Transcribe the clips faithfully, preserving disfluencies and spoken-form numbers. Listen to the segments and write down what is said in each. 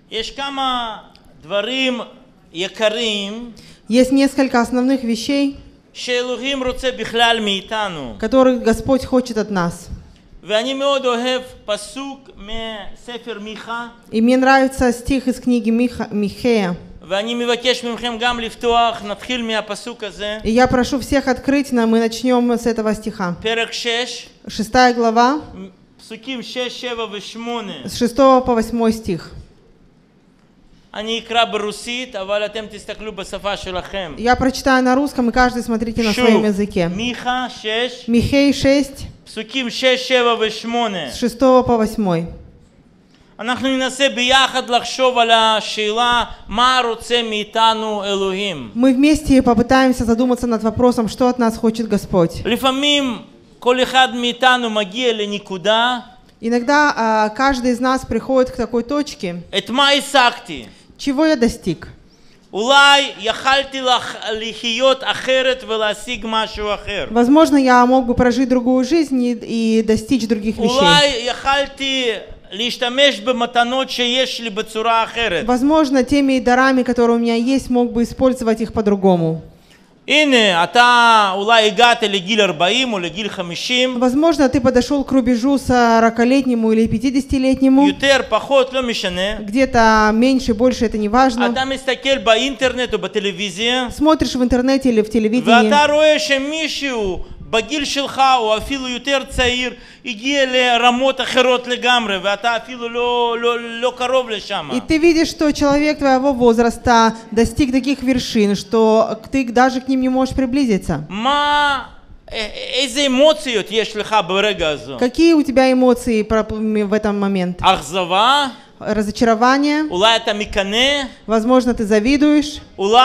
Есть несколько основных вещей, которые Господь хочет от нас. И мне нравится стих из книги Миха, Михея. И я прошу всех открыть нам, и начнем с этого стиха. Шестая глава, с шестого по восьмой стих. Я прочитаю на русском, и каждый смотрите на своем языке. Михей шесть, с шестого по восьмой. Мы вместе попытаемся задуматься над вопросом, что от нас хочет Господь. Иногда а, каждый из нас приходит к такой точке. Чего я достиг? Возможно, я мог бы прожить другую жизнь и, и достичь других вещей. Возможно, теми дарами, которые у меня есть, мог бы использовать их по-другому. Возможно, ты подошел к рубежу сорокалетнему или пятидесятилетнему. Где-то меньше, больше, это не важно. Смотришь в интернете или в телевидении. בגיל שלך או אפילו יותר צעיר הגיע לרמות אחרות לגמרי ואתה אפילו לא לא לא קרוב לשם. И ты видишь, что человек твоего возраста достиг таких вершин, что ты даже к ним не можешь приблизиться. מה איזה אמוציות יש לך ברגע הזה? Какие у тебя эмоции в этот момент? אכזבה, разочарование. Возможно, ты завидуешь.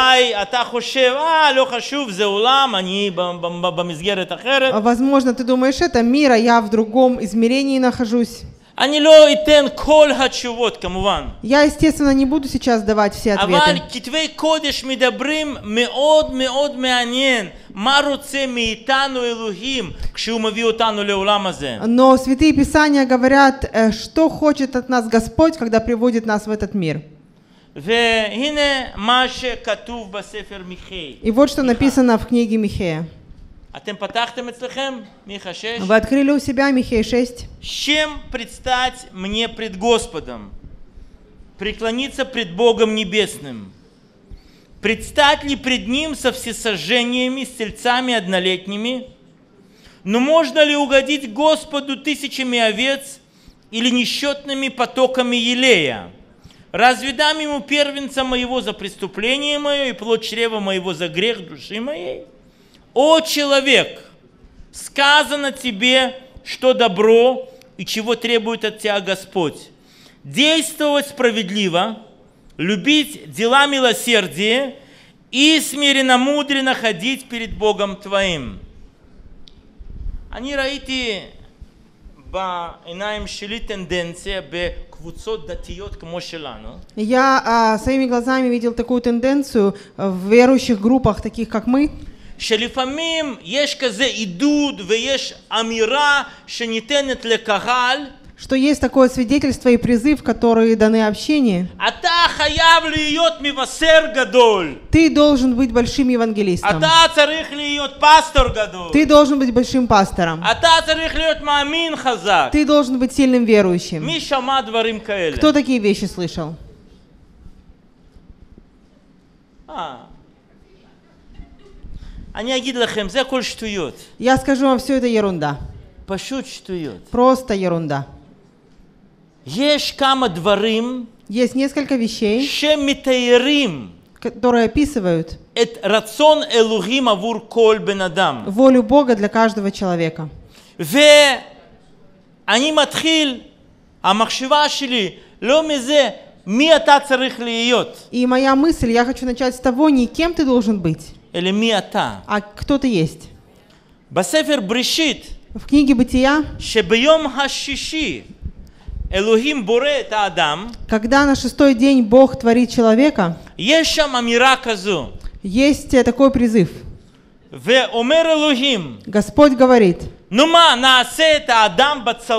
Возможно, ты думаешь, это мир, а я в другом измерении нахожусь. Я, естественно, не буду сейчас давать все ответы. Но Святые Писания говорят, что хочет от нас Господь, когда приводит нас в этот мир. И вот что написано в книге Михея. Вы открыли у себя Михея шесть. Чем предстать мне пред Господом, преклониться пред Богом Небесным, предстать ли пред Ним со всесожжениями, с тельцами однолетними, но можно ли угодить Господу тысячами овец или несчетными потоками елея? Разве дам Ему первенца моего за преступление мое и плод чрева моего за грех души моей? О человек, сказано тебе, что добро и чего требует от тебя Господь. Действовать справедливо, любить дела милосердия и смиренно-мудренно ходить перед Богом твоим. אני ראיתי בעיניים שלי טנדנציה בקבוצות דתיות כמו שלנו. Я а, своими глазами видел такую тенденцию в верующих группах, таких как мы. שלפעמים יש כזה עידוד ויש אמירה שניתנת לקהל. Что есть такое свидетельство и призыв, которые даны общине. אתה חייב להיות מבשר גדול. Ты должен быть большим евангелистом. אתה צריך להיות פסטור גדול. Ты должен быть большим пастором. אתה צריך להיות מאמין חזק. Ты должен быть сильным верующим. מי שמע דברים כאלה? Кто такие вещи слышал? אה. אני אגיד לכם, זה הכל שטויות. Я скажу вам, все это ерунда. פשוט שטויות. Просто ерунда. יש כמה דברים Есть несколько вещей, שמתארים которые описывают את רצון אלוהים עבור כל בן אדם. волю Бога для каждого человека. ואני מתחיל, המחשבה שלי, לא מזה, מי אתה צריך להיות. И моя мысль, я хочу начать с того, не кем ты должен быть, אלא מי אתה. а кто ты есть. בספר בראשית, В книге Бытия, שביום השישי אלוהים בורא את האדם, когда на шестой день Бог творит человека, יש שם אמירה כזו. есть такой призыв. ואומר אלוהים, Господь говорит: נו מה, נעשה את האדם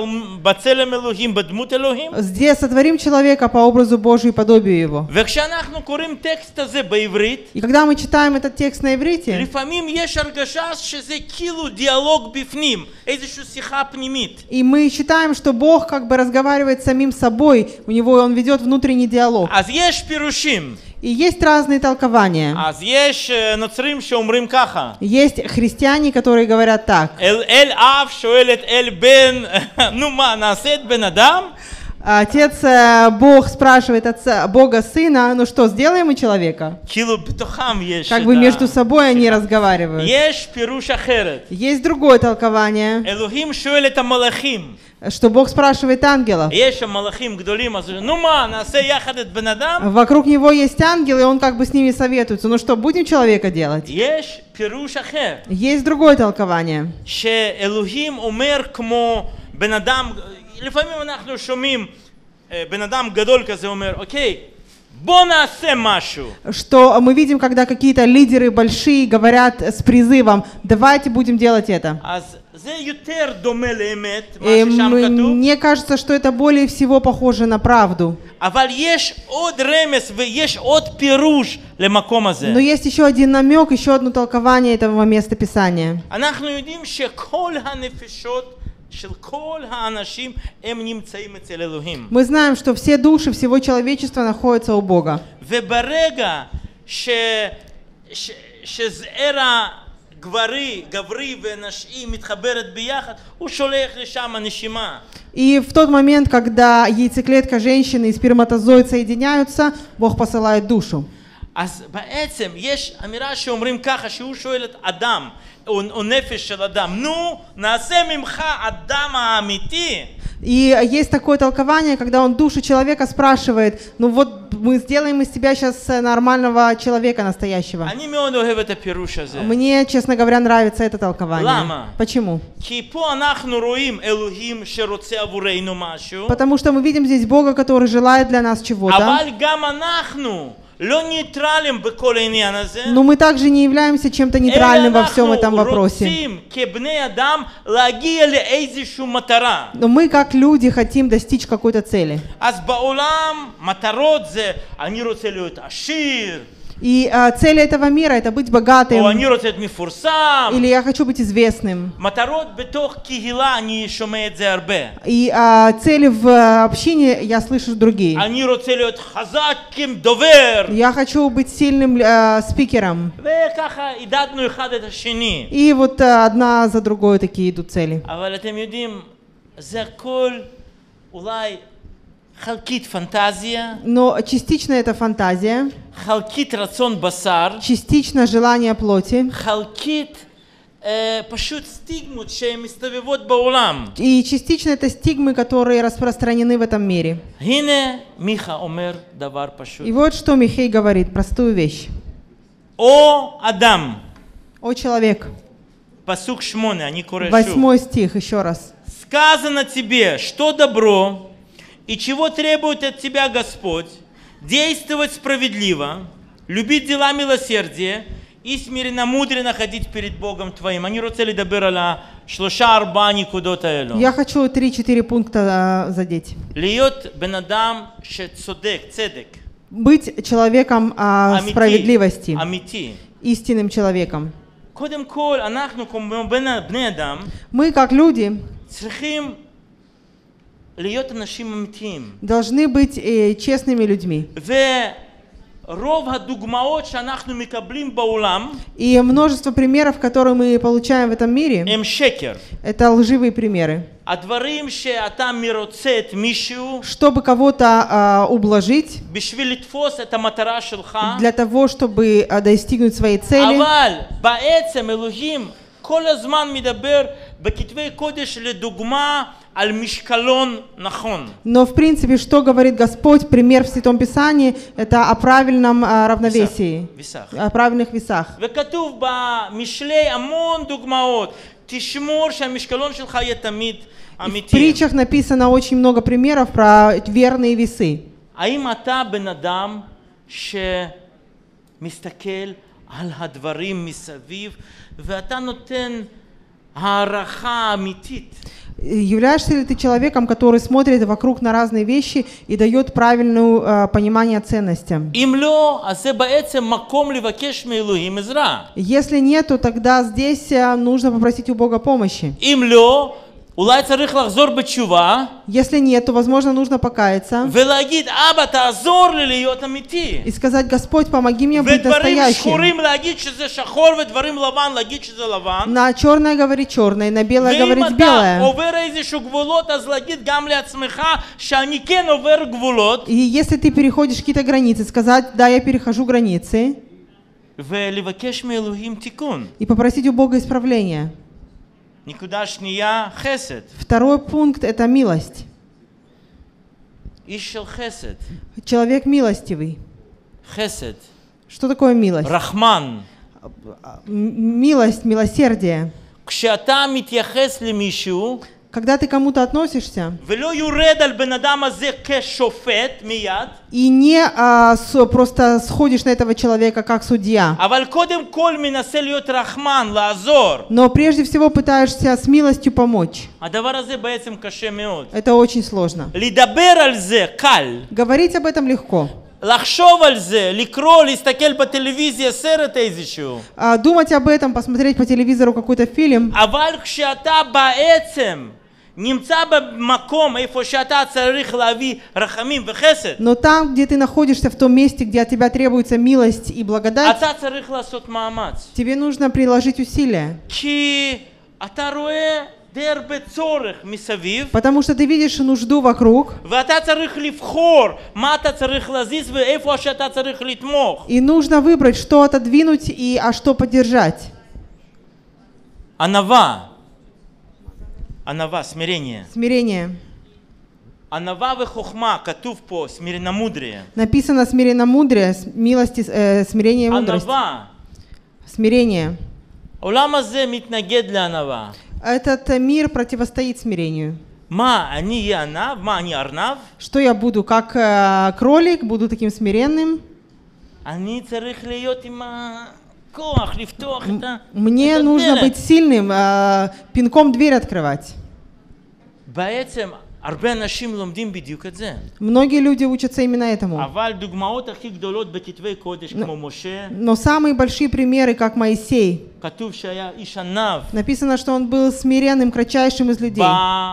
בצלם אלוהים, בדמות אלוהים? Где сотворим человека по образу Божию и подобию его. וכשאנחנו קוראים טקסט הזה בעברית, И когда мы читаем этот текст на иврите, לפעמים יש הרגשה שזה כאילו דיאלוג בפנים, איזושהי שיחה פנימית. и мы считаем, что Бог как бы разговаривает с самим собой, у него он ведет внутренний диалог. אז יש פירושים. И есть разные толкования. אז יש נוצרים שאומרים ככה. Есть христиане, которые говорят так. אל, אל אב שואל את אל בן, נו מה, נעשה את בן אדם? Отец Бог спрашивает отца, Бога сына, ну что, сделаем мы человека? כאילו בתוכם יש. Как бы между собой они разговаривают. יש פירוש אחרת. Есть другое толкование. אלוהים שואל את המלאכים. Что Бог спрашивает ангелов. יש המלאכים גדולים, אז נו מה, נעשה יחד את בן אדם? Вокруг него есть ангелы, и он как бы с ними советуется. Ну что, будем человека делать? יש פירוש אחר. Есть другое толкование. שאלוהים אומר כמו בן אדם, לפעמים אנחנו שומעים בן אדם גדול כזה אומר, אוקיי, בוא נעשה משהו. Что мы видим, когда какие-то лидеры большие говорят с призывом, давайте будем делать это. אז זה יותר דומה לאמת, מה ששם כתוב. Мне кажется, что это более всего похоже на правду. אבל יש עוד רמז ויש עוד פירוש למקום הזה. Но есть еще один намек, еще одно толкование этого места Писания. אנחנו יודעים שכל הנפשות של כל האנשים הם נמצאים אצל אלוהים. Мы знаем, что все души всего человечества находятся у Бога. וברגע ש... ש... שזעיר גברי, גברי ונשי מתחברת ביחד, הוא שולח לשם נשימה. И в тот момент, когда яйцеклетка женщины и сперматозоид соединяются, Бог посылает душу. אז בעצם יש אמירה שאומרים ככה, שהוא שואל את אדם, או, או נפש של אדם, נו, נעשה ממך אדם האמיתי. И есть такое толкование, когда он душу человека спрашивает, ну вот мы сделаем из тебя сейчас нормального человека настоящего. אני מאוד אוהב את הפירוש הזה. Мне, честно говоря, нравится это толкование. למה? Почему? כי פה אנחנו רואים אלוהים שרוצה עבורנו משהו. Потому что мы видим здесь Бога, который желает для нас чего-то. אבל גם אנחנו לא ניטרלים בכל העניין הזה. Но мы также не являемся чем-то нейтральным во всем этом вопросе. רוצים כבני אדם להגיע לאיזושהי מטרה. Но мы, как люди, хотим достичь какой-то цели. אז בעולם מטרות זה אני רוצה להיות עשיר. И а, цель этого мира — это быть богатым. או אני רוצה להיות מפורסם. Или я хочу быть известным. מטרות בתוך קהילה אני שומע את זה הרבה. И а, цели в общине я слышу другие. אני רוצה להיות חזק כדובר. Я хочу быть сильным а, спикером. וככה עידדנו אחד את השני. И вот а, одна за другой такие идут цели. אבל אתם יודעים, זה הכל אולי חלקית פנטזיה. Но частично это фантазия. חלקית רצון בשר. Частично желание плоти. חלקית אה, פשוט סטיגמות שהן מסתובבות בעולם. И частично это стигмы, которые распространены в этом мире. הנה מיכה אומר דבר פשוט. И вот что Михей говорит, простую вещь. או אדם. О человек. פסוק שמונה, אני קורא שוב. Восьмой стих, еще раз. сказано тебе, что добро и чего требует от тебя Господь, действовать справедливо, любить дела милосердия и смиренно-мудренно ходить перед Богом твоим. אני רוצה לדבר על השלושה ארבעה נקודות האלו. Я хочу три-четыре пункта задеть. להיות בן אדם שצודק, צדק. Быть человеком а, אמיתי, справедливости, אמיתי. истинным человеком. קודם כל, אנחנו כמו בני אדם, Мы, как люди, צריכים להיות אנשים אמיתיים. должны быть э, честными людьми. ורוב הדוגמאות שאנחנו מקבלים בעולם, И множество примеров, которые мы получаем в этом мире, הם שקר. это лживые примеры. הדברים שאתה מרוצה את מישהו, Чтобы кого-то а, ублажить, בשביל לתפוס את המטרה שלך, для того, чтобы а, достигнуть своей цели. אבל בעצם אלוהים כל הזמן מדבר בכתבי קודש לדוגמה על משקלון נכון. Но в принципе, что говорит Господь, пример в Святом Писании, это о правильном а, равновесии, весах. о правильных весах. וכתוב במשלי המון דוגמאות, תשמור שהמשקלון שלך יהיה תמיד В אמיתי. притчах написано очень много примеров про верные весы. האם אתה בן אדם שמסתכל על הדברים מסביב ואתה נותן הערכה אמיתית. Являешься ли ты человеком, который смотрит вокруг на разные вещи и дает правильное э, понимание ценностям? אם לא, אז זה בעצם מקום לבקש מאלוהים עזרה. Если нет, то тогда здесь э, нужно попросить у Бога помощи. אם לא, אולי צריך לחזור בתשובה. Если нет, то, возможно, нужно покаяться. ולהגיד, אבא, תעזור לי להיות אמיתי. И сказать: Господь, помоги мне быть ודברים настоящим. שחורים להגיד שזה שחור, ודברים לבן להגיד שזה לבן. На черное говорить черное, на белое ואם говорить אתה белое. עובר איזשהו גבולות, אז להגיד גם לעצמך שאני כן עובר גבולות. И если ты переходишь какие-то границы, сказать: да, я перехожу границы. ולבקש מאלוהים תיקון. И попросить у Бога исправления. נקודה שנייה, חסד. Второй пункт — это милость. איש של חסד. Человек милостивый. חסד. Что такое милость? רחמן. Милость, милосердие. כשאתה מתייחס למישהו, когда ты к кому-то относишься ולא יורד על בן אדם הזה כשופט מיד, и не а, с, просто сходишь на этого человека как судья, אבל קודם כל מנסה להיות רחמן, לעזור. но прежде всего пытаешься с милостью помочь. הדבר הזה בעצם קשה מאוד. Это очень сложно. לדבר על זה קל. Говорить об этом легко. לחשוב על זה, לקרוא, להסתכל בטלוויזיה סרט איזשהו. А, думать об этом, посмотреть по телевизору какой-то фильм. אבל כשאתה בעצם נמצא במקום איפה שאתה צריך להביא רחמים וחסד, Но там, где ты находишься, в том месте, где от тебя требуется милость и благодать, אתה צריך לעשות מאמץ. тебе нужно приложить усилия. כי אתה רואה די הרבה צורך מסביב, Потому что ты видишь нужду вокруг, ואתה צריך לבחור מה אתה צריך להזיז ואיפה שאתה צריך לתמוך. и нужно выбрать, что отодвинуть и а что поддержать. ענווה. ענווה, смирение. Смирение. ענווה וחוכמה, כתוב פה, смиренномудрие. Написано смиренномудрие, милости, э, смирение и мудрость. ענווה. Смирение. העולם הזה מתנגד לענווה. Этот мир противостоит смирению. מה, אני אהיה ענב? מה, אני ארנב? Что я буду, как э, кролик, буду таким смиренным? אני צריך להיות עם הכוח, לפתוח את ה... Мне нужно быть сильным, э, пинком дверь открывать. בעצם, הרבה אנשים לומדים בדיוק את זה. Многие люди учатся именно этому. אבל דוגמאות הכי גדולות בכתבי קודש, כמו משה, Но самые большие примеры, как Моисей, כתוב שהיה איש ענב. написано, что он был смиренным, кратчайшим из людей.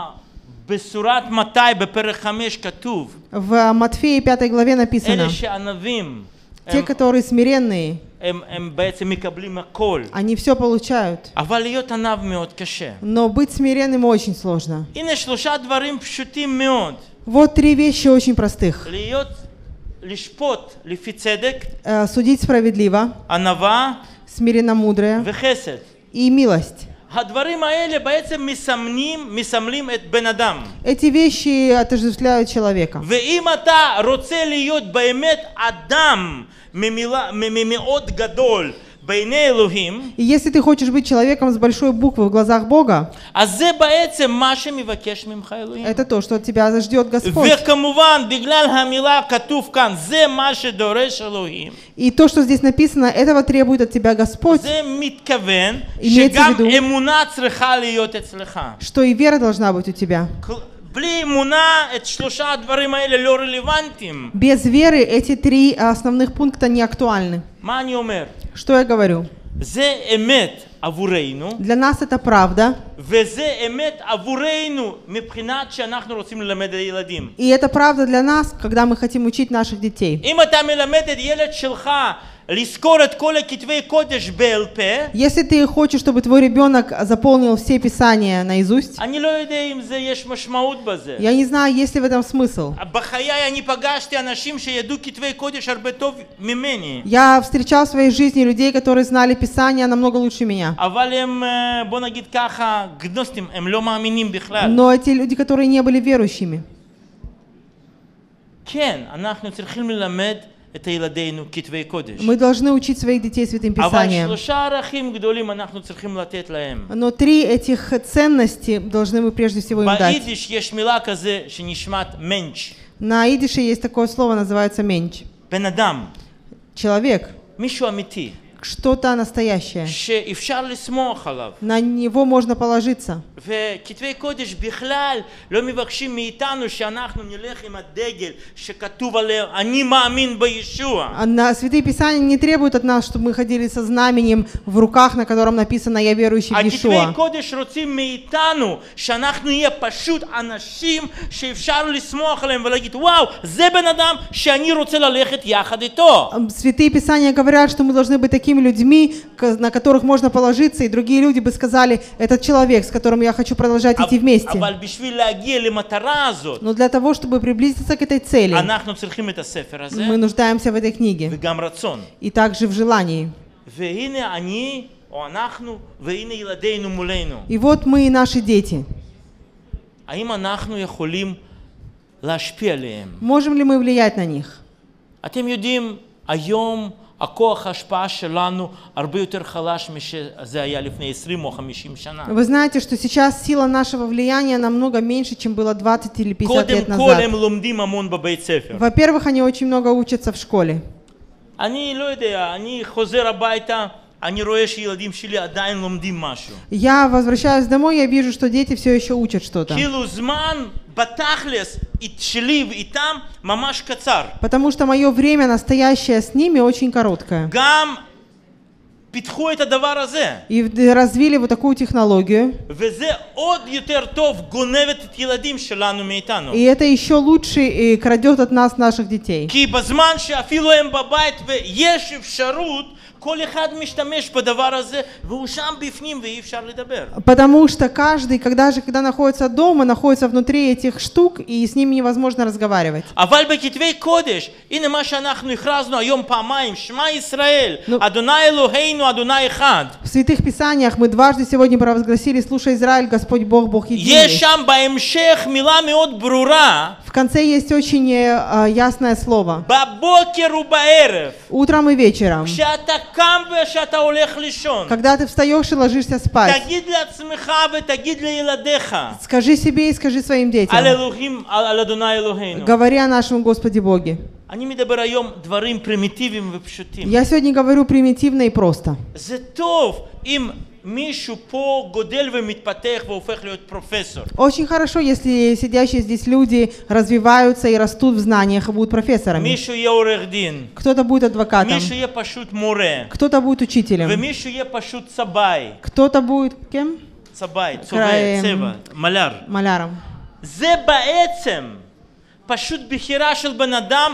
בשורת מתי, בפרק חמש, כתוב, В Матфея пятой главе написано, אלה שענבים, те, которые смиренные, הם, הם בעצם מקבלים הכל. они все получают. אבל להיות ענב מאוד קשה. Но быть смиренным очень сложно. הנה שלושה דברים פשוטים מאוד. Вот три вещи очень простых. להיות, לשפוט לפי צדק, Э, Судить справедливо, ענווה смиренно-мудрое וחסד. и милость. הדברים האלה בעצם מסמנים, מסמלים את בן אדם. Эти вещи отождествляют человека. ואם אתה רוצה להיות באמת אדם ממילה, ממאוד גדול בעיני אלוהים, И если ты хочешь быть человеком с большой буквы в глазах Бога, אז זה בעצם מה שמבקש ממך אלוהים. это то, что от тебя ждет Господь. וכמובן, בגלל המילה כתוב כאן, זה מה שדורש אלוהים. И то, что здесь написано, этого требует от тебя Господь, זה מתכוון имеется שגם в виду, אמונה צריכה להיות אצלך. что и вера должна быть у тебя. בלי אמונה, את שלושה הדברים האלה לא רלוונטיים. Без веры эти три основных пункта не актуальны. מה אני אומר? Что я говорю? זה אמת עבורנו, Для нас это правда, וזה אמת עבורנו מבחינת שאנחנו רוצים ללמד ילדים. и это правда для нас, когда мы хотим учить наших детей. אם אתה מלמד את ילד שלך לזכור את כל הכתבי קודש בעל פה, Если ты хочешь, чтобы твой ребенок заполнил все писания наизусть, אני לא יודע אם זה יש משמעות בזה. я не знаю, есть ли в этом смысл. בחיי אני פגשתי אנשים שידעו כתבי קודש הרבה טוב ממני. Я встречал в своей жизни людей, которые знали Писания намного лучше меня. אבל הם, בוא נגיד ככה, גנוסטים, הם לא מאמינים בכלל. Но эти люди, которые не были верующими. כן, אנחנו צריכים ללמד את ילדינו כתבי קודש. Мы должны учить своих детей Святым אבל Писанием. שלושה ערכים גדולים אנחנו צריכים לתת להם. Но три этих ценности должны мы прежде всего им дать. ביידיש יש מילה כזה שנשמעת מנץ'. На идише есть такое слово, называется менч. בן אדם, Человек, מישהו אמיתי. что-то настоящее. שאפשר לסמוך עליו. На него можно положиться. וכתבי קודש בכלל לא מבקשים מאיתנו שאנחנו נלך עם הדגל שכתוב עליו אני מאמין בישוע. Святые Писания не требуют от нас, чтобы мы ходили со знаменем в руках, на котором написано «Я верующий в Иешуа». הכתבי קודש רוצים מאיתנו שאנחנו נהיה פשוט אנשים שאפשר לסמוך עליהם ולהגיד וואו, זה בן אדם שאני רוצה ללכת יחד איתו. Святые Писания говорят, что мы должны быть такими людьми, на которых можно положиться, и другие люди бы сказали, этот человек, с которым я хочу продолжать идти вместе. Но для того, чтобы приблизиться к этой цели, мы нуждаемся в этой книге и также в желании. И вот мы и наши дети. Можем ли мы влиять на них? הכוח ההשפעה שלנו הרבה יותר חלש משזה היה לפני עשרים או חמישים שנה. Вы знаете, что сейчас сила нашего влияния намного меньше, чем было двадцать или пятьдесят лет назад. קודם כל הם לומדים המון בבית ספר. Во-первых, они очень много учатся в школе. אני לא יודע, אני חוזר הביתה, אני רואה שילדים שלי עדיין לומדים משהו. Я возвращаюсь домой, я вижу, что дети все еще учат что-то. כאילו זמן בתכלס שלי ואיתם ממש קצר. Потому что мое время настоящее с ними очень короткое. גם פיתחו את הדבר הזה. И развили вот такую технологию. וזה עוד יותר טוב, גונבת את ילדים שלנו מאיתנו. И это еще лучше крадет от нас наших детей. כי בזמן שאפילו הם בבית ויש אפשרות כל אחד משתמש בדבר הזה והוא שם בפנים ואי אפשר לדבר. Потому что каждый, когда же, когда находится дома, находится внутри этих штук, и с ними невозможно разговаривать. אבל בכתבי קודש, הנה מה שאנחנו הכרזנו היום פעמיים, שמע ישראל, אדוני אלוהינו, אדוני אחד. В святых писаниях мы дважды сегодня провозгласили: слушай, Израиль, Господь Бог, Бог единый. יש שם בהמשך מילה מאוד ברורה. В конце есть очень uh, ясное слово. בבוקר ובערב. Утром и вечером. כשאתה קם ושאתה הולך לישון. Когда ты встаешь и ложишься спать. תגיד לעצמך ותגיד לילדיך. Скажи себе и скажи своим детям. על אלוהים, על אדוני אלוהינו. Говори о нашем Господе Боге. אני מדבר היום דברים פרימיטיביים ופשוטים. Я сегодня говорю примитивно и просто. זה טוב אם מישהו פה גודל ומתפתח והופך להיות פרופסור. Очень хорошо, если сидящие здесь люди развиваются и растут в знаниях и будут профессорами. מישהו יהיה עורך דין. Кто-то будет адвокатом. מישהו יהיה פשוט מורה. Кто-то будет учителем. ומישהו יהיה פשוט צבאי. Кто-то будет кем? צבאי, צובע, צבע, מלאר. маляром. זה בעצם פשוט בחירה של בן אדם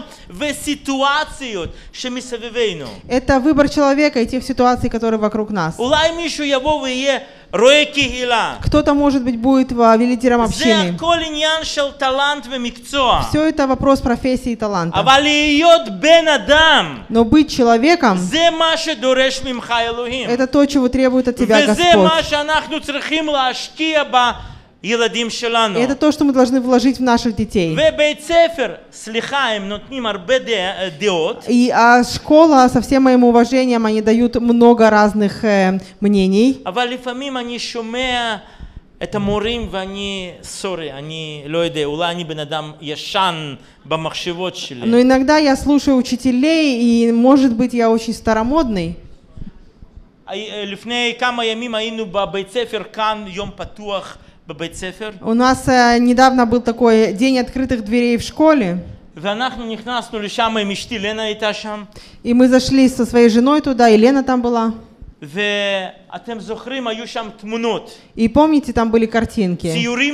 וסיטואציות שמסביבנו. Это выбор человека и тех ситуаций, которые вокруг нас. אולי מישהו יבוא ויהיה רואה קהילה. Кто-то, может быть, будет лидером общины. זה הכל עניין של טלנט ומקצוע. Все это вопрос профессии и таланта. אבל להיות בן אדם, но быть человеком, זה מה שדורש ממך אלוהים. это то, чего требует от тебя Господь. וזה מה שאנחנו צריכים להשקיע בה. ילדים שלנו. Это то, что мы должны вложить в наших детей. ובית ספר, סליחה, הם נותנים הרבה דעות. И а школа, со всем моим уважением, они дают много разных э, мнений. אבל לפעמים אני שומע את המורים ואני, סורי, אני לא יודע, אולי אני בן אדם ישן במחשבות שלי. Но иногда я слушаю учителей, и, может быть, я очень старомодный. לפני כמה ימים היינו בבית ספר כאן, יום פתוח. У нас э, недавно был такой день открытых дверей в школе. И мы зашли со своей женой туда, и Лена там была. И помните, там были картинки,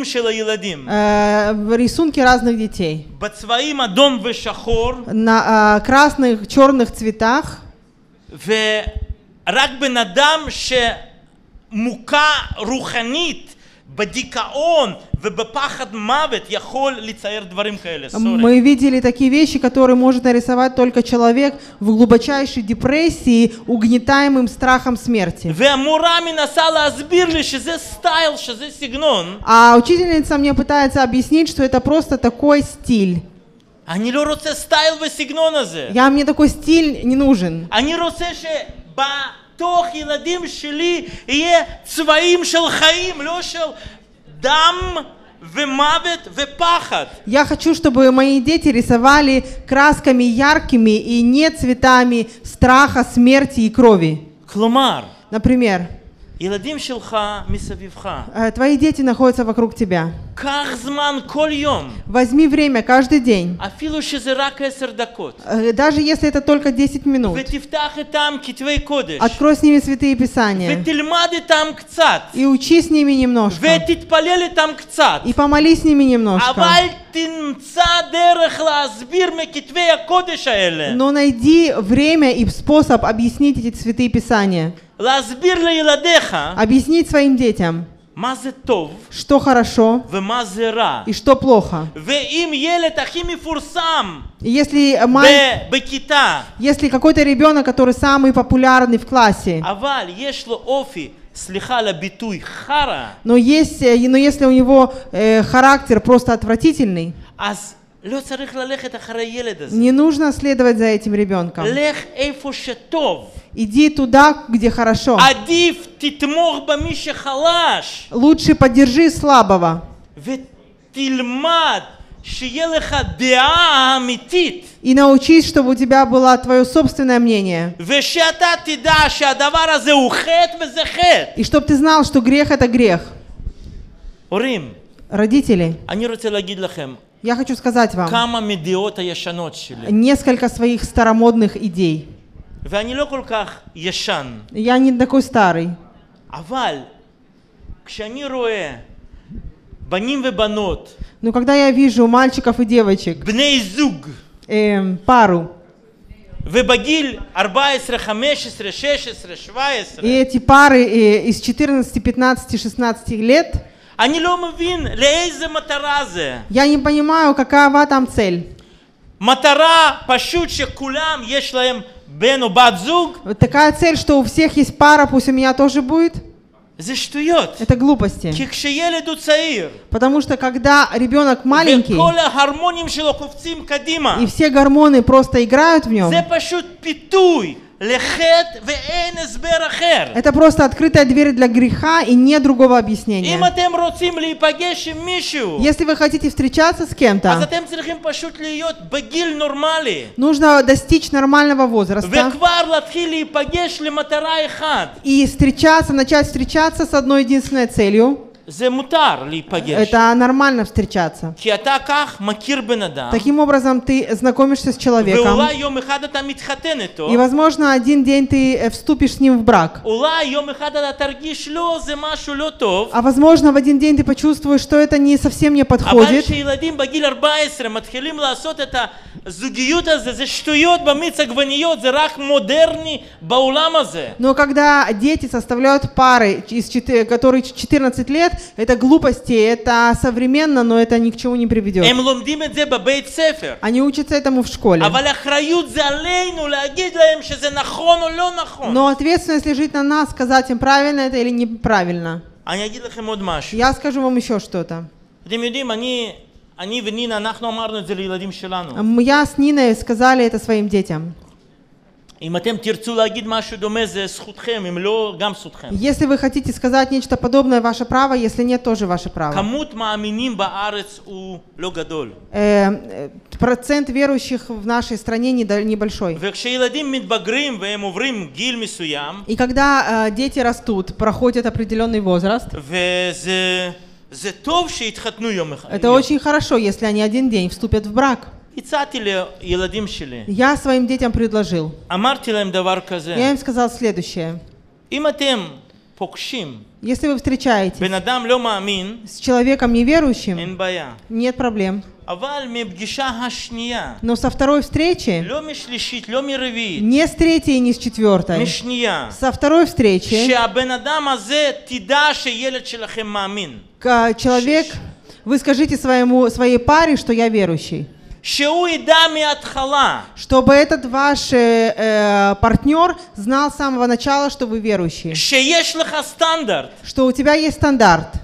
э, рисунки разных детей на э, красных, черных цветах. בדיכאון ובפחד מוות יכול לצייר דברים כאלה. Мы видели такие вещи, которые может нарисовать только человек в глубочайшей депрессии, угнетаемым страхом смерти. והמורה מנסה להסביר לי שזה סטייל, שזה סגנון. А учительница мне пытается объяснить, что это просто такой стиль. אני לא רוצה סטייל וסגנון הזה. Я, мне такой стиль не нужен. אני רוצה שב תוך ילדים שלי יהיה צבעים של חיים, לא של דם ומוות ופחד. Я хочу, чтобы мои дети рисовали красками яркими и не цветами страха, смерти и крови. כלומר, Например, ילדים שלך מסביבך. твои дети находятся вокруг тебя. קח זמן כל יום. Возьми время каждый день. אפילו שזה רק עשר דקות. Даже если это только десять минут. ותפתח איתם כתבי קודש. Открой с ними святые писания. ותלמד איתם קצת. И учи с ними немножко. ותתפלל איתם קצת. И помолись с ними немножко. אבל תמצא דרך להסביר מכתבי הקודש האלה. Но найди время и способ объяснить эти святые писания. להסביר לילדיך. Объяснить своим детям. מה זה טוב? Что хорошо ומה זה רע? и что плохо. ואם ילד הכי מפורסם Если, בכיתה, если какой-то ребенок, который самый популярный в классе, אבל יש לו אופי, סליחה על הביטוי, חרא, но, есть, но если у него э, характер просто отвратительный, אז לא צריך ללכת אחרי ילד הזה. не нужно следовать за этим ребенком. לך איפה שטוב. Иди туда, где хорошо. עדיף תתמוך במי שחלש. Лучше поддержи слабого. ותלמד שיהיה לך דעה אמיתית. И научись, чтобы у тебя было твое собственное мнение. ושאתה תדע שהדבר הזה הוא חטא וזה חטא. И чтобы ты знал, что грех — это грех. הורים, Родители, אני רוצה להגיד לכם, я хочу сказать вам כמה מדעות הישנות שלי. несколько своих старомодных идей. ואני לא כל כך ישן. Я не такой старый. אבל כשאני רואה בנים ובנות, Но когда я вижу мальчиков и девочек, בני זוג, э, пару, ובגיל ארבע עשרה, חמש עשרה, שש עשרה, שבע עשרה, и эти пары э, из четырнадцати, пятнадцати, шестнадцати лет, אני לא מבין לאיזה מטרה זה. я не понимаю, какова там цель. מטרה פשוט שכולם יש להם בן או בת זוג? Вот такая цель, что у всех есть пара, пусть у меня тоже будет. זה שטויות. Это глупости. כי כשילד הוא צעיר, Потому что когда ребенок маленький, וכל ההרמונים שלו קופצים קדימה, и все гормоны просто играют в нем, זה פשוט פיתוי לחטא ואין הסבר אחר. это просто открытая дверь для греха и нет другого объяснения. אם אתם רוצים להיפגש עם מישהו, Если вы хотите встречаться с אז кем-то, אתם צריכים פשוט להיות בגיל נורמלי. нужно достичь нормального возраста וכבר להתחיל להיפגש למטרה אחת. и встречаться, начать встречаться с одной единственной целью. זה מותר להיפגש. Это нормально встречаться. כי אתה כך מכיר בן אדם, Таким образом, ты знакомишься с человеком, ואולי יום אחד אתה מתחתן איתו, и, возможно, один день ты э, вступишь с ним в брак. אולי יום אחד אתה תרגיש לא, זה משהו לא טוב, А возможно, в один день ты почувствуешь, что это не совсем не אבל подходит. כשילדים בגיל ארבע עשרה מתחילים לעשות את הזוגיות הזה, זה שטויות במיץ עגבניות, זה רק מודרני בעולם הזה. Но когда дети составляют пары, из четы- которые четырнадцать лет, это глупости, это современно, но это ни к чему не приведет. הם לומדים את זה בבית ספר. Они учатся этому в школе. אבל האחריות זה עלינו להגיד להם שזה נכון או לא נכון. Но ответственность лежит на нас, сказать им, правильно это или неправильно. אני אגיד לכם עוד משהו. Я скажу вам еще что-то. אתם יודעים, אני, אני ונינה, אנחנו אמרנו את זה לילדים שלנו. Я с Ниной сказали это своим детям. אם אתם תרצו להגיד משהו דומה, זה זכותכם, אם לא, גם זכותכם. Если вы хотите сказать нечто подобное, ваше право, если нет, тоже ваше право. כמות מאמינים בארץ הוא לא גדול. Процент верующих в нашей стране небольшой. וכשילדים מתבגרים והם עוברים גיל מסוים, И когда дети растут, проходит определенный возраст, וזה זה טוב שיתחתנו יום אחד. это очень хорошо, если они один день вступят в брак. הצעתי לילדים שלי. Я своим детям предложил. אמרתי להם דבר כזה. Я им сказал следующее. אם אתם פוגשים Если вы встречаетесь בן אדם לא מאמין, с человеком неверующим, אין בעיה. нет проблем. אבל מפגישה השנייה, Но со второй встречи, לא משלישית, לא מרביעית, не с третьей, не с четвертой, משנייה, со второй встречи, שהבן אדם הזה תדע שילד שלכם מאמין. человек, вы скажите своему, своей паре, что я верующий. שהוא ידע מההתחלה. Чтобы этот ваш э, э, партнер знал с самого начала, что вы верующие. שיש לך סטנדרט. Что у тебя есть стандарт.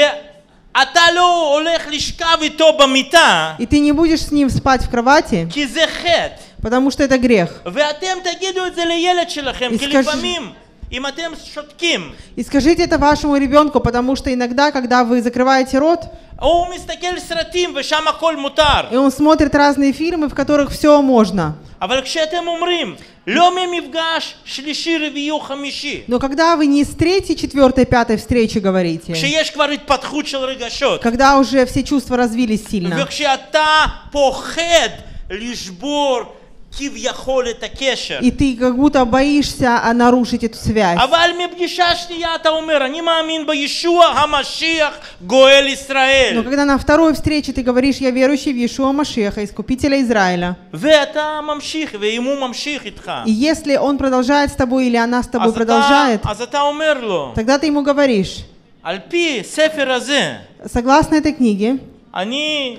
ואתה לא הולך לשכב איתו במיטה. И ты не будешь с ним спать в кровати. כי זה חטא. Потому что это грех. ואתם תגידו את זה לילד שלכם, כי לפעמים אם אתם שותקים. И скажите это вашему ребенку, потому что иногда, когда вы закрываете рот, הוא מסתכל סרטים ושם הכל מותר. и он смотрит разные фильмы, в которых все можно. אבל כשאתם אומרים, לא ממפגש שלישי, רביעי או חמישי. Но когда вы не с третьей, четвертой, пятой встречи говорите, כשיש כבר התפתחות של רגשות. когда уже все чувства развились сильно, וכשאתה פוחד לשבור כביכול את הקשר. и ты как будто боишься а, нарушить эту связь. אבל מפגישה שנייה אתה אומר, אני מאמין בישוע המשיח גואל ישראל. Но когда на второй встрече ты говоришь, я верующий в Иешуа Машиаха, Искупителя Израиля, ואתה ממשיך, ואם הוא ממשיך איתך, и если он продолжает с тобой или она с тобой אז אתה, продолжает, אז אתה אומר לו, тогда ты ему говоришь, על פי ספר הזה, согласно этой книге, אני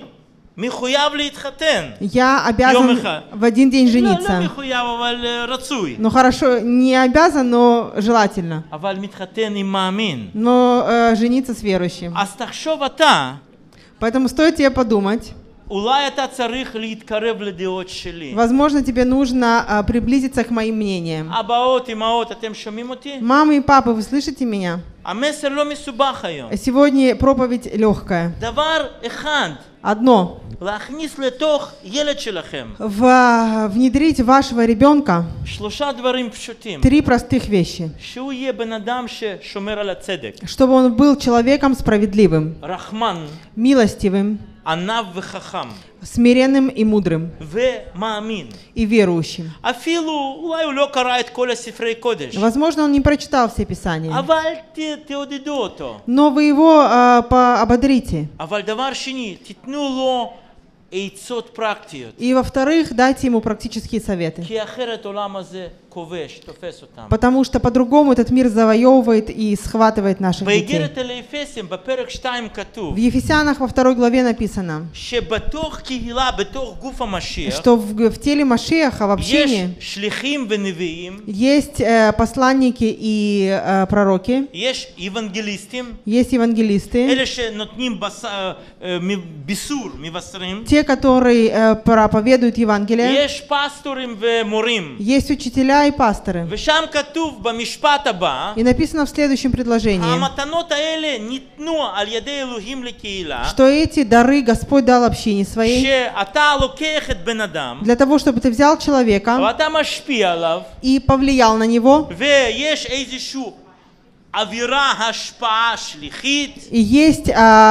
מחויב להתחתן. я обязан в один день לא, לא жениться. מחויב, אבל uh, רצוי. Ну хорошо, не обязан, но желательно. אבל מתחתן עם מאמין. Но э, жениться с верующим. אז תחשוב אתה, Поэтому стоит тебе подумать. אולי אתה צריך להתקרב לדעות שלי. Возможно, тебе нужно э, приблизиться к моим мнениям. אבאות, אמהות, אתם שומעים אותי? Мамы и папы, вы слышите меня? המסר לא מסובך היום. Сегодня проповедь легкая. דבר אחד, Одно. להכניס לתוך ילד שלכם. В, внедрить в вашего ребенка שלושה דברים פשוטים. три простых вещи. שהוא יהיה בן אדם ששומר על הצדק. Чтобы он был человеком справедливым, רחמן, милостивым, ענב וחכם. смиренным и мудрым, ומאמין. и верующим. אפילו, אולי הוא לא קרא את כל הספרי קודש. Возможно, он не прочитал все Писания. אבל ת, תעודדו אותו. Но вы его э, по- ободрите. אבל דבר שני, תיתנו לו עצות פרקטיות. И во-вторых, дайте ему практические советы. כי אחרת עולם הזה כובש, תופס אותם. Потому что по-другому этот мир завоевывает и схватывает наших детей. באיגרת אל האפסים, בפרק שתיים כתוב, В Ефесянах во второй главе написано, שבתוך קהילה, בתוך גוף המשיח, что в, в теле Машиаха, в יש общине, שליחים ונביאים, есть э, посланники и э, пророки, יש אוונגליסטים, есть евангелисты, אלה שנותנים בס... אה, בישור, מבשרים, те, которые э, проповедуют Евангелие, יש פסטורים ומורים. есть учителя и пасторы. ושם כתוב במשפט הבא, И написано в следующем предложении, המתנות האלה ניתנו על ידי אלוהים לקהילה, что эти дары Господь дал общине своей, שאתה לוקח את בן אדם, для того, чтобы ты взял человека ואתה משפיע עליו, и повлиял на него, ויש איזשהו אווירה, השפעה שליחית, и есть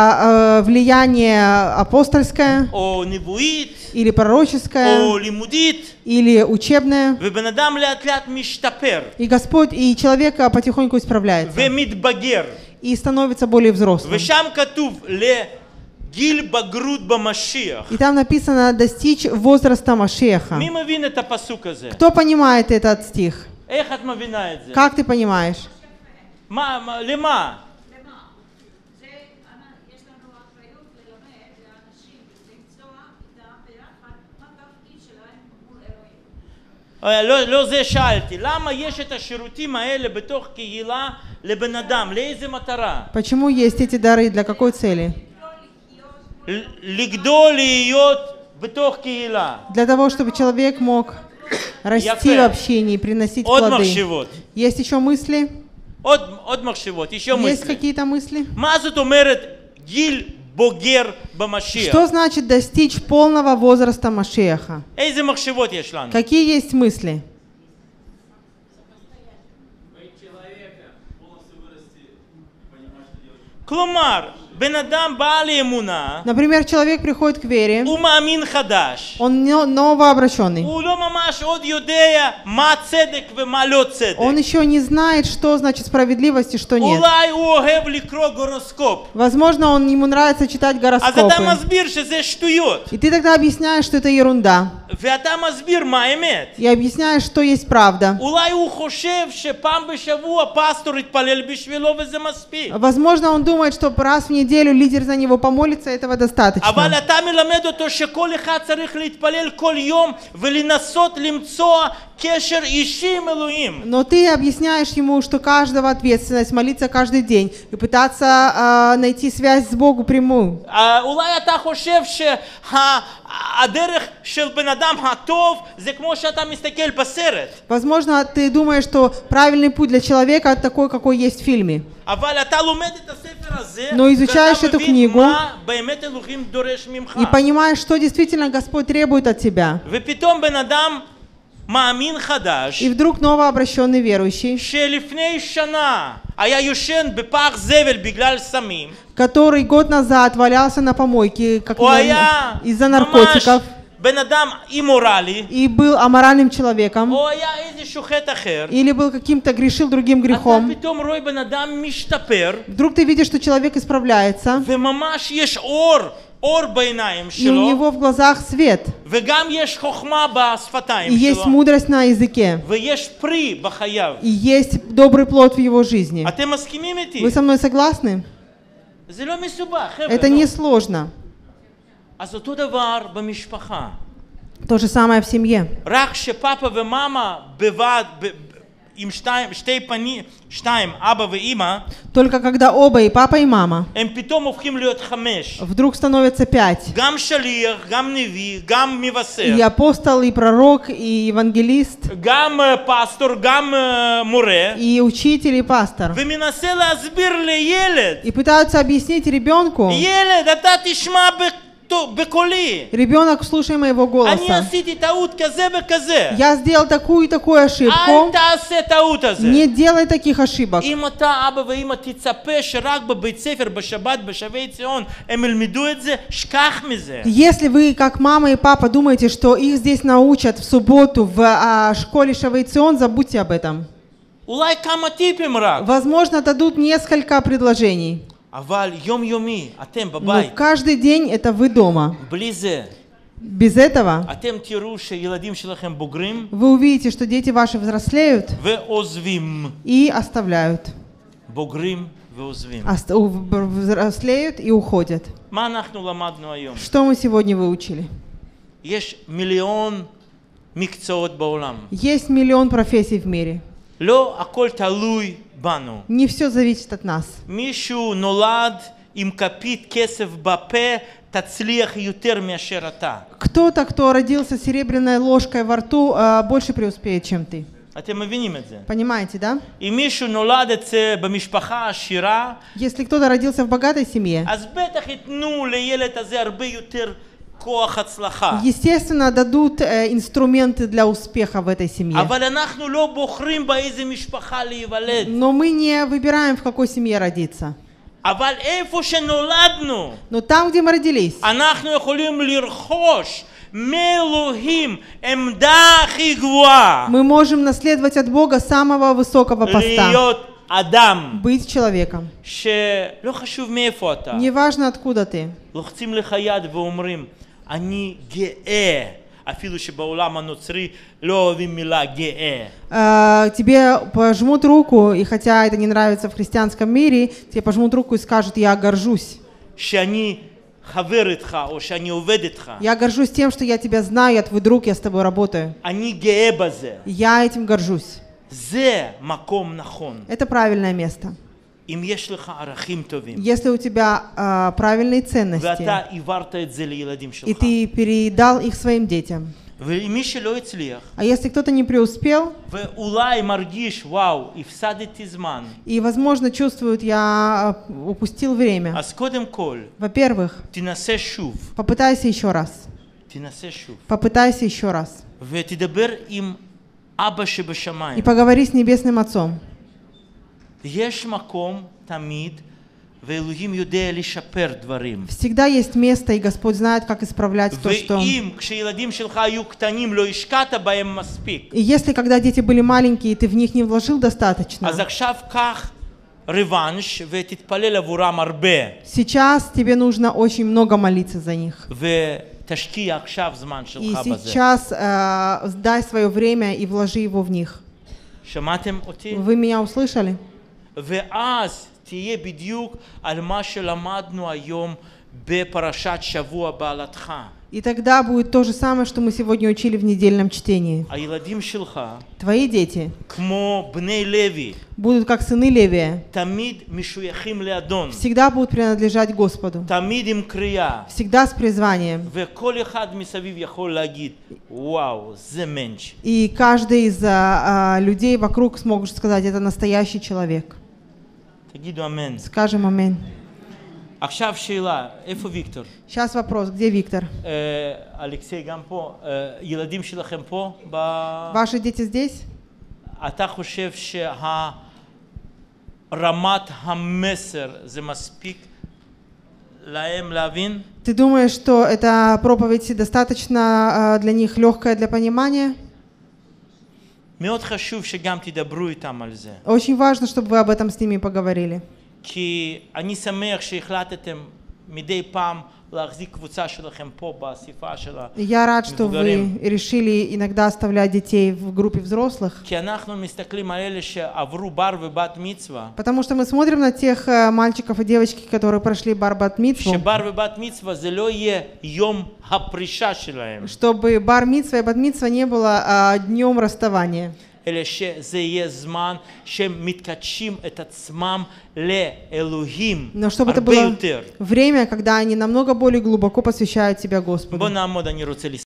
а, а, влияние апостольское או נבואית, или пророческое, או לימודית, или учебное, ובן אדם לאט לאט משתפר, и Господь, и человек а, потихоньку исправляется, ומתבגר, и становится более взрослым. ושם כתוב לגיל בגרות במשיח. И там написано достичь возраста Машиаха. מי מבין את הפסוק הזה? Кто понимает этот стих? איך את מבינה את זה? Как ты понимаешь? מה, מה, למה? לא, לא זה שאלתי, למה יש את השירותים האלה בתוך קהילה לבן אדם? לאיזה מטרה? Почему есть эти дары? Для какой цели? לגדול להיות בתוך קהילה. Для того, чтобы человек мог расти в общении, приносить עוד плоды. מחשבות. Есть еще мысли? עוד, עוד מחשבות, еще Есть мысли. какие-то мысли? מה זאת אומרת גיל בוגר במשיח? Что значит достичь полного возраста Машиаха? איזה מחשבות יש לנו? Какие есть мысли? כלומר, בן אדם בא לאמונה, Например, человек приходит к вере, הוא מאמין חדש. он не- новообращенный. הוא לא ממש עוד יודע מה צדק ומה לא צדק. Он еще не знает, что значит справедливость и что нет. אולי הוא אוהב לקרוא גורוסקופ. Возможно, он, ему нравится читать אז אתה гороскопы. מסביר שזה שטויות. И ты тогда объясняешь, что это ерунда. ואתה מסביר מה האמת. И объясняешь, что есть правда. אולי הוא חושב שפעם בשבוע פסטור יתפלל בשבילו וזה מספיק. Возможно, он думает, что раз в неделю лидер за него помолится, этого אבל достаточно. אתה מלמד אותו שכל אחד צריך להתפלל כל יום ולנסות למצוא קשר אישי עם אלוהים. Но ты объясняешь ему, что каждого ответственность молиться каждый день и пытаться э, найти связь с Богом прямую. אולי אתה חושב שהדרך של בן אדם הטוב זה כמו שאתה מסתכל בסרט. Возможно, ты думаешь, что правильный путь для человека такой, какой есть в фильме. אבל אתה לומד את הספר הזה, Но изучаешь эту книгу מה באמת אלוהים דורש ממך. и понимаешь, что действительно Господь требует от тебя. ופתאום בן אדם מאמין חדש, И вдруг новообращенный верующий, שלפני שנה היה יושן בפח זבל בגלל סמים, который год назад валялся на помойке как הוא на- היה из-за ממש наркотиков בן אדם אימורלי, и был аморальным человеком, או היה איזשהו חטא אחר, или был каким-то грешил другим אתה грехом, פתאום רואה בן אדם משתפר, вдруг ты видишь, что человек исправляется, וממש יש אור, אור בעיניים и у שלו, него в глазах свет, וגם יש חוכמה и בשפתיים есть שלו, мудрость на языке, ויש פרי בחייו. и есть добрый плод в его жизни. אתם מסכימים איתי? Вы со мной согласны? זה לא מסובך, חבר'ה. Это לא. не сложно. אז אותו דבר במשפחה. То же самое в семье. רק שפאפה ומאמה בבד, ב- ב- עם שתיים, שתי פנים, שתיים, אבא ואימא, Только когда оба, и папа, и мама, הם פתאום הופכים להיות חמש. вдруг становятся пять. גם שליח, גם נביא, גם מבשר, И апостол, и пророк, и евангелист, גם אה, פסטור, גם אה, מורה, и учитель, и пастор. ומנסה להסביר לילד, И пытаются объяснить ребенку: ילד, אתה תשמע ב- בקולי. ребенок, слушай моего אני голоса. עשיתי טעות כזה וכזה. Я сделал такую и такую אל ошибку. תעשה טעות הזה. Не делай таких ошибок. אם אתה אבא ואמא תצפה שרק בבית ספר בשבת בשבי ציון הם ילמדו את זה, שכח מזה. Если вы, как мама и папа, думаете, что их здесь научат в субботу в а, школе Шавей Цион, забудьте об этом. אולי כמה טיפים רק. Возможно, дадут несколько предложений. אבל יום יומי, אתם Но בבית, каждый день это вы дома. בלי זה, Без этого אתם תראו שילדים שלכם בוגרים вы увидите, что дети ваши взрослеют ועוזבים. и оставляют. בוגרים ועוזבים. Ост- у- взрослеют и уходят. מה אנחנו למדנו היום? Что мы сегодня выучили? יש מיליון מקצועות בעולם. Есть миллион профессий в мире. לא הכל תלוי בנו. Не все зависит от нас. מישהו נולד עם כפית כסף בפה, תצליח יותר מאשר אתה. Кто-то, кто родился с серебряной ложкой во рту, а, больше преуспеет, чем ты. אתם מבינים את זה? Понимаете, да? אם מישהו נולד אצל, במשפחה עשירה, Если кто-то родился в богатой семье, אז בטח ייתנו לילד הזה הרבה יותר כוח הצלחה. естественно, дадут э, инструменты для успеха в этой семье. אבל אנחנו לא בוחרים באיזה משפחה להיוולד. Но мы не выбираем, в какой семье родиться. אבל איפה שנולדנו, Но там, где мы родились, אנחנו יכולים לרכוש מאלוהים עמדה הכי גבוהה. мы можем наследовать от Бога самого высокого поста. להיות אדם Быть человеком. שלא חשוב מאיפה אתה. Неважно, откуда ты. לוחצים לך יד ואומרים, אני גאה. אפילו שבעולם הנוצרי לא אוהבים מילה גאה. А, тебе пожмут руку, и хотя это не нравится в христианском мире, тебе пожмут руку и скажут: я горжусь. שאני חבר איתך או שאני עובד איתך. Я горжусь тем, что я тебя знаю, я твой друг, я с тобой работаю. אני גאה בזה. Я этим горжусь. זה מקום נכון. Это правильное место. אם יש לך ערכים טובים. Если у тебя а, правильные ценности, ואתה העברת את זה לילדים и שלך. ты передал их своим детям. ומי שלא הצליח, А если кто-то не преуспел, ואולי מרגיש, וואו, הפסדתי זמן. и, возможно, чувствует: я а, упустил время. אז קודם כל, Во-первых, תנסה שוב. попытайся еще раз. תנסה שוב. Попытайся еще раз. ותדבר עם אבא И שבשמיים. поговори с Небесным Отцом. יש מקום תמיד, ואלוהים יודע לשפר דברים. Всегда есть место, и Господь знает, как исправлять то, что... ואם כשילדים שלך היו קטנים לא השקעת בהם מספיק, И если, когда дети были маленькие, ты в них не вложил достаточно, אז עכשיו קח ריוונש ותתפלל עבורם הרבה. сейчас тебе нужно очень много молиться за них. ותשקיע עכשיו זמן И שלך בזה. сейчас э, дай свое время и вложи его в них. שמעתם אותי? Вы меня услышали? ואז תהיה בדיוק על מה שלמדנו היום בפרשת שבוע בעלתך. И тогда будет то же самое, что мы сегодня учили в недельном чтении. הילדים שלך, Твои дети כמו בני לוי, будут как сыны Левия. תמיד משויכים לאדון. Всегда будут принадлежать Господу. תמיד עם קריאה. Всегда с призванием. וכל אחד מסביב יכול להגיד, וואו, זה מענץ'. И каждый из а, а, людей вокруг смогут сказать, это настоящий человек. תגידו אמן. Скажем аминь. עכשיו שאלה, איפה ויקטור? Сейчас вопрос, где Виктор? אלכסי גם פה, ילדים שלכם פה? Ваши дети здесь? אתה חושב שהרמת המסר זה מספיק להם להבין? Ты думаешь, что эта проповедь достаточно для них легкая для понимания? מאוד חשוב שגם תדברו איתם על זה. Очень важно, чтобы вы об этом с ними поговорили. כי אני שמח שהחלטתם מדי פעם להחזיק קבוצה שלכם פה באספה של המבוגרים. Я рад, что вы решили иногда оставлять детей в группе взрослых. כי אנחנו מסתכלים על אלה שעברו בר ובת מצווה. Потому что мы смотрим на тех мальчиков и девочки, которые прошли бар бат мицву. שבר ובת מצווה זה לא יהיה יום הפרישה שלהם. Чтобы бар мицва и бат мицва не было а, днем расставания. אלא שזה יהיה זמן שהם מתקדשים את עצמם לאלוהים הרבה יותר. Время, когда они намного более глубоко посвящают себя Господу. בוא נעמוד, אני רוצה